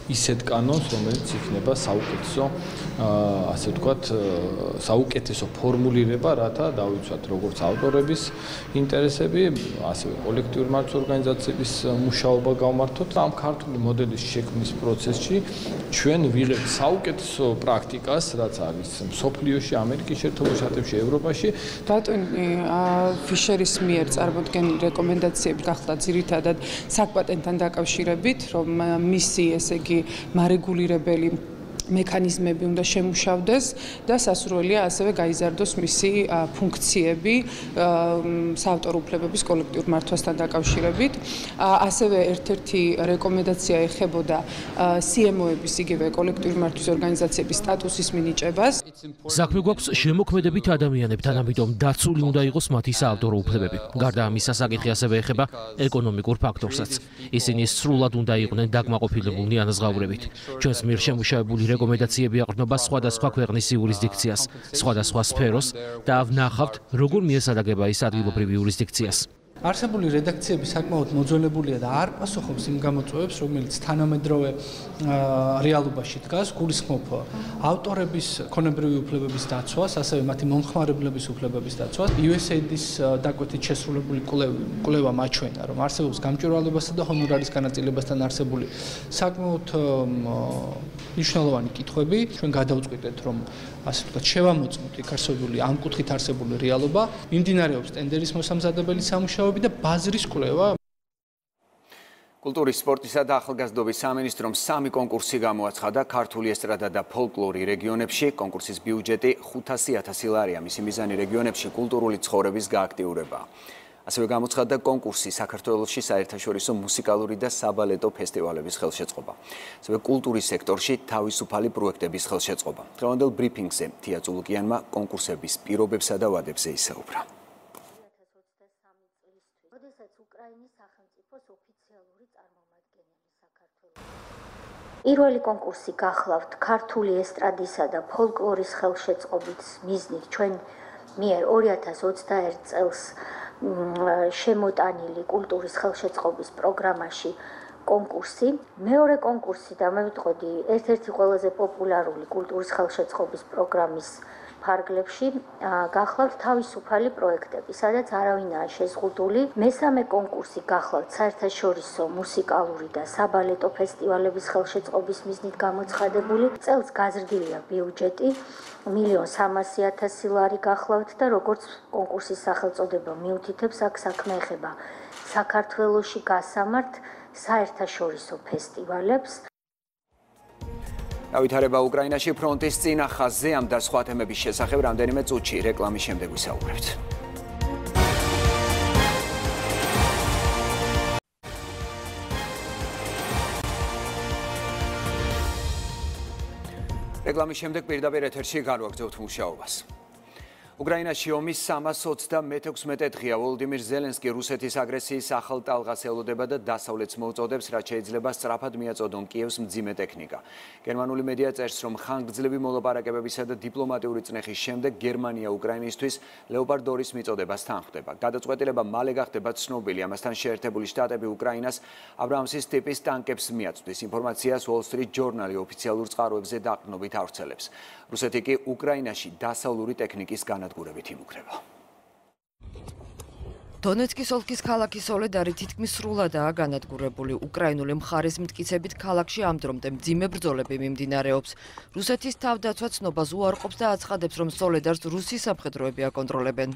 ისეთ კანონს, რომელიც იქნება საუკეთესო, ასე ვთქვათ, საუკეთესო ფორმულირება, რათა დავიცვათ როგორც ავტორების ინტერესები, ასევე კოლექტიური მართვის ორგანიზაციების მუშაობა გავმართოთ. ამ ქართული მოდელის შექმნის პროცესში ჩვენ ვიღებთ საუკეთესო პრაქტიკას, რაც არის მსოფლიოში, ამერიკის შეერთებულ შტატებში, ევროპაში. ბატონი ფიშერის მიერ წარმოდგენილი რეკომენდაციები გახდა ძირითადად საკპატენტთან დაკავშირებით, რომ მისი, ესე იგი, მარეგულირებელი მექანიზმები უნდა შემუშავდეს და სასურველია ასევე გაიზარდოს მისი ფუნქციები საავტორო უფლებების კოლექტიურ მართვასთან დაკავშირებით. ასევე ერთ-ერთი რეკომენდაცია ეხებოდა CMO-ების, იგივე კოლექტიური მართვის ორგანიზაციების სტატუსის მინიჭებას. საქმე გვაქვს შემოქმედებით ადამიანებთან, ამიტომ დაცული უნდა იყოს მათი საავტორო უფლებები. გარდა ამისა, საკითხი ასევე ეხება ეკონომიკურ ფაქტორსაც. ისინი სრულად უნდა იყვნენ დაკმაყოფილებულნი ანაზღაურებით. ჩვენს მიერ შემუშავებული რეკომენდაციები აყრდნობა სხვადასხვა ქვეყნის იურისდიქციას, სხვადასხვა სფეროს და ვნახავთ, როგორ მიესადაგება ის ადგილობრივ იურისდიქციას. არსებული რედაქციები საკმაოდ მოძველებულია და არ პასუხობს იმ გამოწვევებს, რომელიც თანამედროვე რეალობაში დგას, გულისხმობ ავტორების ქონებრივი უფლებების დაცვას, ასევე მათი მომხმარებლების უფლებების დაცვას. USAID-ის დაკვეთით შესრულებული კვლევა მაჩვენა, რომ არსებობს გამჭვირვალებასა და ჰონორარის განაწილებასთან არსებული საკმაოდ მნიშვნელოვანი კითხვები. ჩვენ გადავწყვიტეთ, რომ ასე ვთქვათ, შევამოწმოთ იქ არსებული ამ კუთხით არსებული რეალობა, მიმდინარეობს ტენდერის მოსამზადებელი სამუშაოები და ბაზრის კვლევა. კულტურის, სპორტისა და ახალგაზრდობის სამინისტრომ 3 კონკურსი გამოაცხადა ქართული ესტრადა და ფოლკლორი რეგიონებში. კონკურსის ბიუჯეტი 500.000 ლარია. მისი მიზანი რეგიონებში კულტურული ცხოვრების გააქტიურებაა. ასევე გამოცხადდა კონკურსი საქართველოში საერთაშორისო მუსიკალური და საბალეტო ფესტივალების ხელშეწყობა. ასევე კულტურის სექტორში თავისუფალი პროექტების ხელშეწყობა. დღევანდელ ბრიფინგზე თია წულუკიანმა კონკურსების პირობებსა და ვადებზე ისაუბრა. პირველი კონკურსი გახლავთ ქართული ესტრადისა და ფოლკლორის ხელშეწყობის მიზნით ჩვენ მიერ 2021 წელს შემოტანილი კულტურის ხელშეწყობის პროგრამაში კონკურსი. მეორე კონკურსი და მე ვიტყოდი ერთ-ერთი ყველაზე პოპულარული კულტურის ხელშეწყობის პროგრამის ფარგლებში გახლავთ თავისუფალი პროექტები, სადაც არავინაა შეზღუდული. მესამე კონკურსი გახლავთ საერთაშორისო მუსიკალური და საბალეტო ფესტივალების ხელშეწყობის მიზნით გამოცხადებული. წელს გაზრდილია ბიუჯეტი 1.300.000 ლარი გახლავთ და როგორც კონკურსის სახელწოდება მიუთითებს, აქ საქმე ეხება საქართველოში გასამართ საერთაშორისო ფესტივალებს. გავითარება უკრაინაში ფრონტის წინა ხაზზე ამ და სხვა თემების შესახებ რამდენიმე წუთში რეკლამის შემდეგ ვისაუბრებთ. რეკლამის შემდეგ პირდაპირ ეთერში განვაგრძობთ მუშაობას. უკრაინაში ომის 326 დღეა. ვოლოდიმირ ზელენსკი რუსეთის აგრესიის ახალ ტალღას ელოდება და დასავლეთს მოუწოდებს, რაც შეიძლება სწრაფად მიაწოდონ კიევს მძიმე ტექნიკა. გერმანული მედია წერს, რომ ხანგრძლივი მოლაპარაკებებისა და დიპლომატიური წნეხის შემდეგ გერმანია უკრაინისთვის ლეოპარდ 2-ის მიწოდებას თანხმდება. გადაწყვეტილება მალე გახდება ცნობილი. ამასთან შეერთებული შტატები უკრაინას აბრამსის ტიპის ტანკებს მიაწვდის. ინფორმაციას Wall Street Journal ოფიციალურ წყაროებზე დაყრდნობით ავრცელებს. რუსეთი კი უკრაინაში დასავლური ტექნიკის განადგურებით იმუქრება. დონეცკის ოლქის ქალაქი სოლედარი თითქმის სრულადაა განადგურებული. უკრაინული მხარის მტკიცებით ქალაქში ამ დრომდე მძიმე ბრძოლები მიმდინარეობს. რუსეთის თავდაცვა ცნობას უარყოფს და აცხადებს, რომ სოლედარს რუსი სამხედროები აკონტროლებენ.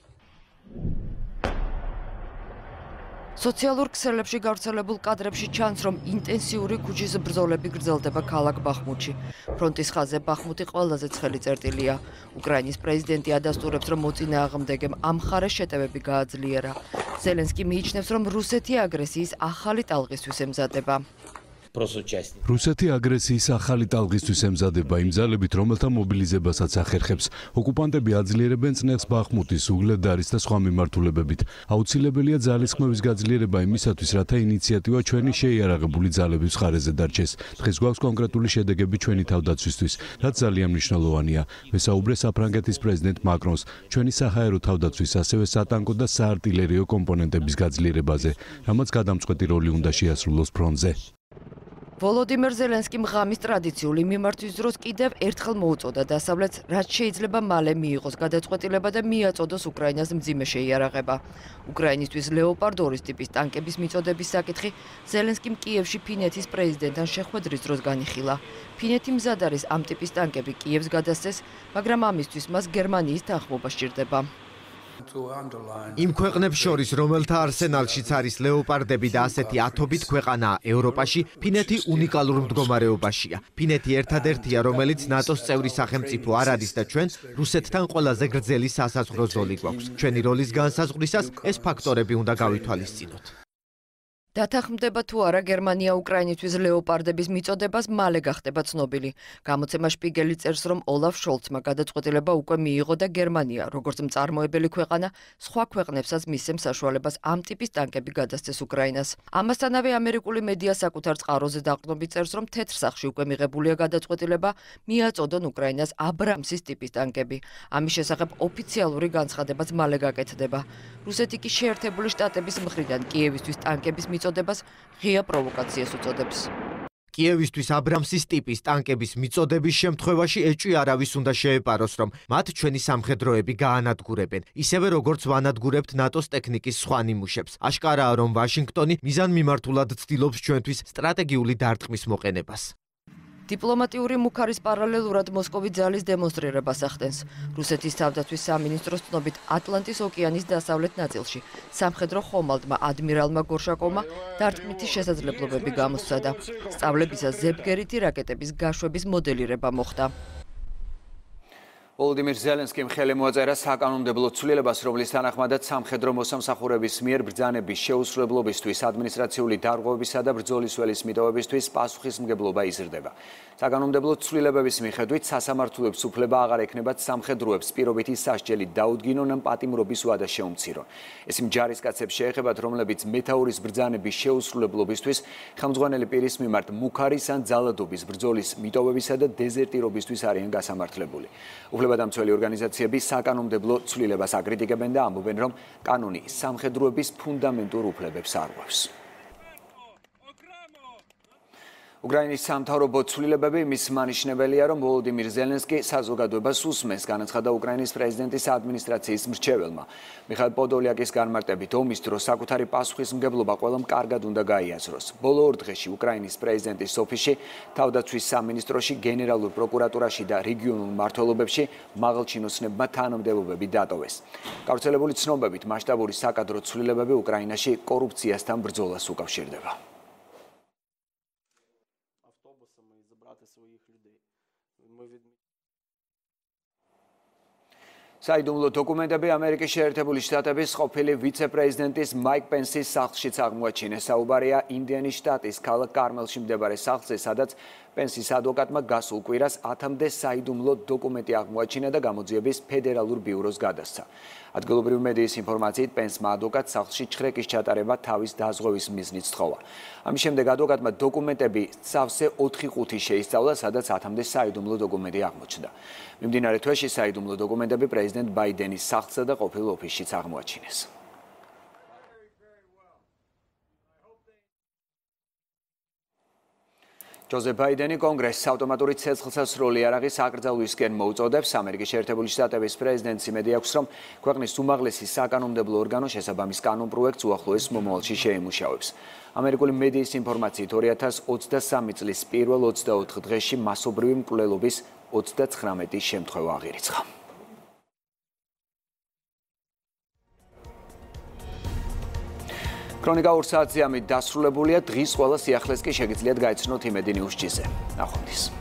სოციალურ ქსელებში გავრცელებულ კადრებში ჩანს, რომ ინტენსიური ქუჩის ბრძოლები გრძელდება ქალაქ ბახმუთში. ფრონტის ხაზზე ბახმუთი ყველაზე ცხელი წერტილია. უკრაინის პრეზიდენტი ადასტურებს, რომ მოწინააღმდეგემ ამ მხარეს შეტევები გააძლიერა. ზელენსკი მიიჩნევს, რომ რუსეთი აგრესიის ახალი ტალღისთვის ემზადება. რუსეთი აგრესიის ახალი ტალღისთვის ემზადება იმ ძალებით, რომელთა მობილიზებასაც ახერხებს. ოკუპანტები აძლიერებენ წნეხს ბახმუტის, უგლედარის და სხვა მიმართულებებით. აუცილებელია ძალისხმევის გაძლიერება იმისათვის, რათა ინიციატივა ჩვენი შეიარაღებული ძალების მხარეზე დარჩეს. დღეს გვაქვს კონკრეტული შედეგები ჩვენი თავდაცვისთვის, რაც ძალიან მნიშვნელოვანია. ვესაუბრე საფრანგეთის პრეზიდენტ მაკრონს, ჩვენი საჰაერო თავდაცვის, ასევე სატანკო და საარტილერიო კომპონენტების გაძლიერებაზე, რამაც გადამწყვეტი როლი უნდა შეასრულოს ფრონტზე. ვოლოდიმერ ზელენსკიმ ღამის ტრადიციული მიმართვის დროს კიდევ ერთხელ მოუწოდა დასავლეთს, რაც შეიძლება მალე მიიღოს გადაწყვეტილება და მიაწოდოს უკრაინას მძიმე შეიარაღება. უკრაინისთვის ლეოპარდ 2 ტიპის ტანკების მიწოდების საკითხი ზელენსკიმ კიევში ფინეთის პრეზიდენტთან შეხვედრის დროს განიხილა. ფინეთი მზად არის ამ ტიპის ტანკები კიევს გადასცეს, მაგრამ ამისთვის მას გერმანიის თანხმობა სჭირდება. იმ ქვეყნებს შორის, რომელთა არსენალშიც არის ლეოპარდები და ასეთი ათობით ქვეყანაა ევროპაში, ფინეთი უნიკალურ მდგომარეობაშია. ფინეთი ერთადერთია, რომელიც ნატოს წევრი სახელმწიფო არ არის და ჩვენ რუსეთთან ყველაზე გრძელი სასაზღვრო ზოლი გვაქვს. ჩვენი როლის განსაზღვრისას ეს ფაქტორები უნდა გავითვალისწინოთ. დათანხმდება თუ არა გერმანია უკრაინისთვის ლეოპარდების მიწოდებას მალე გახდება ცნობილი. გამოცემა შპიგელი წერს, რომ ოლაფ შოლცმა გადაწყვეტილება უკვე მიიღო და გერმანია, როგორც მწარმოებელი ქვეყანა, სხვა ქვეყნებსაც მისცემს საშუალებას ამ ტიპის ტანკები გადასცეს უკრაინას. ამასთანავე ამერიკული მედია საკუთარ წყაროზე დაყრდნობით წერს, რომ თეთრ სახლში უკვე მიღებულია გადაწყვეტილება მიაწოდონ უკრაინას აბრამსის ტიპის ტანკები. ამის შესახებ ოფიციალური განცხადებაც მალე გაკეთდება. რუსეთი კი შეერთებული შტატების მხრიდან კიევისთვის ტანკების მიწოდებას ღია პროვოკაციას უწოდებს. კიევისთვის აბრამსის ტიპის ტანკების მიწოდების შემთხვევაში ეჭვი არავის უნდა შეეპაროს, რომ მათ ჩვენი სამხედროები გაანადგურებენ, ისევე როგორც ვანადგურებთ ნატოს ტექნიკის სხვა ნიმუშებს. აშკარაა, რომ ვაშინგტონი მიზანმიმართულად ცდილობს ჩვენთვის სტრატეგიული დარტყმის მოყენებას. დიპლომატიური მუქარის პარალელურად მოსკოვი ძალის დემონსტრირებას ახდენს. რუსეთის თავდაცვის სამინისტროს ცნობით ატლანტის ოკეანის დასავლეთ ნაწილში სამხედრო ხომალდმა ადმირალმა გორშაკოვმა დარტყმითი შესაძლებლობები გამოსცადა. სწავლებისას ზებგერითი რაკეტების გაშვების მოდელირება მოხდა. ვოლოდიმირ ზელენსკიმ ხელი მოაწერა საკანონმდებლო ცვლილებას, რომლის თანახმადაც სამხედრო მოსამსახურების მიერ ბრძანების შეუსრულებლობისთვის, ადმინისტრაციული დარღვევებისა და ბრძოლის ველის მიტოვებისთვის პასუხისმგებლობა იზრდება. საკანონმდებლო ცვლილებების მიხედვით სასამართლოებს უფლება აღარ ექნებათ სამხედროებს პირობითი სასჯელი დაუდგინონ ან პატიმრობის ვადა შეუმცირონ. ეს იმ ჯარისკაცებს შეეხებათ, რომლებიც მეთაურის ბრძანების შეუსრულებლობისთვის ხელმძღვანელი პირის მიმართ მუქარის ან ძალადობის ბრძოლის მიტოვებისა და დეზერტირობისთვის არიან გასამართლებული. უფლებადამცველი ორგანიზაციები საკანონმდებლო ცვლილებას აკრიტიკებენ და ამბობენ, რომ კანონი სამხედროების ფუნდამენტურ უფლებებს არღვევს. უკრაინის სამთავრობო ცვლილებები მის მანიშნებელია, რომ ვოლოდიმირ ზელენსკი საზოგადოებას უსმენს, განაცხადა უკრაინის პრეზიდენტის ადმინისტრაციის მრჩეველმა. მიხაილ პოდოლიაკის განმარტებით, ომის დროს საკუთარი პასუხისმგებლობა ყველამ კარგად უნდა გაიაზროს. ბოლო 2 დღეში უკრაინის პრეზიდენტის ოფისში, თავდაცვის სამინისტროში, გენერალურ პროკურატურაში და რეგიონულ მმართველობებში მაღალჩინოსნებმა თანამდებობები დატოვეს. გავრცელებული ცნობებით, მასშტაბური საკადრო ცვლილებები უკრაინაში კორუფციასთან ბრძოლას უკავშირდება. საიდუმლო დოკუმენტები ამერიკის შეერთებული შტატების ყოფილი ვიცე-პრეზიდენტის მაიკ პენსის სახლშიც აღმოაჩინეს. საუბარია ინდიანის შტატის ქალაქ კარმელში მდებარე სახლზე, სადაც პენსის ადვოკატმა გასულ კვირას 1000-მდე საიდუმლო დოკუმენტი აღმოაჩინა და გამოძიების ფედერალურ ბიუროს გადასცა. ადგილობრივი მედიის ინფორმაციით, პენსმა ადვოკატს სახლში ჩხრეკის ჩატარება თავის დაზღვევის მიზნით სთხოვა. ამის შემდეგ ადვოკატმა დოკუმენტები სავსე 4 ყუთი შეისწავლა, სადაც 1000-მდე საიდუმლო დოკუმენტი აღმოჩნდა. მიმდინარე თვეში საიდუმლო დოკუმენტები პრეზიდენტ ბაიდენის სახლსა და ყოფილ ოფისშიც აღმოაჩინეს. ჯოზეფ ბაიდენი კონგრესს ავტომატური ცეცხლსასროლი იარაღის აკრძალვისკენ მოუწოდებს. ამერიკის შეერთებული შტატების პრეზიდენტს იმედი აქვს, რომ ქვეყნის უმაღლესი საკანონმდებლო ორგანო შესაბამის კანონპროექტს უახლოეს მომავალში შეემუშავებს. ამერიკული მედიის ინფორმაციით 2023 წლის პირველ 24 დღეში მასობრივი მკვლელობის 39 შემთხვევა აღირიცხა. ქრონიკა 2 საათზე ამით დასრულებულია. დღის ყველა სიახლეს კი შეგიძლიათ გაიცნოთ იმედი ნიუს ჭიზე. ნახვამდის.